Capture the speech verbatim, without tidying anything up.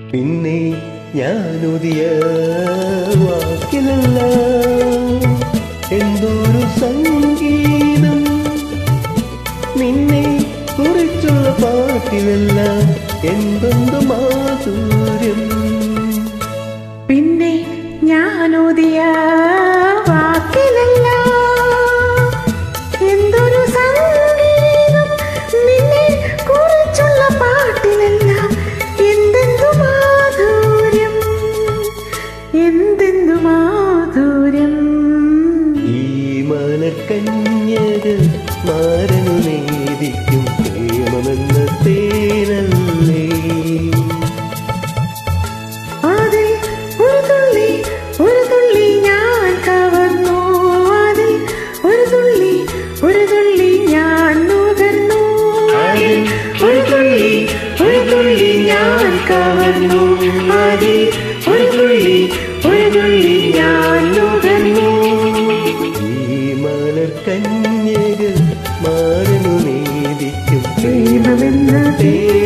പിന്നെ ഞാനുതിയ വാക്കിലല്ല എന്തൊരു സംഗീതം, നിന്നെ കുറിച്ചുള്ള പാട്ടിലല്ല എന്തൊരു മാധുര്യം. പിന്നെ ഞാനുതിയ വാക്കിലല്ല എന്തൊരു സംഗീതം, നിന്നെ കുറിച്ചുള്ള പാട്ടിലല്ല എന്തെന്തു മാധുര്യം, എന്തെന്തു മാധുര്യം. ഈ മലക്കന്യകൾ മാരനു നേദിക്കും പ്രേമമെന്ന തേനല്ലേ, അതിൽ ഒരു തുള്ളി ഒരു തുള്ളി ഞാൻ കവർന്നു, അതിൽ ഒരു തുള്ളി ഒരു തുള്ളി ഞാൻ നുകർന്നു, അതിൽ ഒരു തുള്ളി ഒരു തുള്ളി ഞാൻ കവർന്നു, അതിൽ ഒരു തുള്ളി ഒരു തുള്ളി ഞാൻ നുകർന്നു. ഈ മലക്കന്യകൾ മാരനു നേദിക്കും പ്രേമമെന്ന തേനല്ലേ.